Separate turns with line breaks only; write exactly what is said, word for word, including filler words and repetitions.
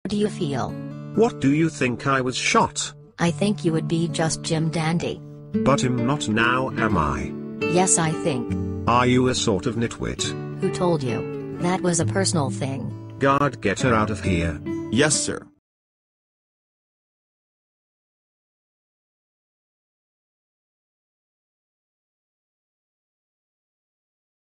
do you feel?
What do you think I was shot?
I think you would be just Jim Dandy.
But I'm not now, am I?
Yes, I think.
Are you a sort of nitwit?
Who told you? That was a personal thing.
Guard, get her out of here.
Yes, sir.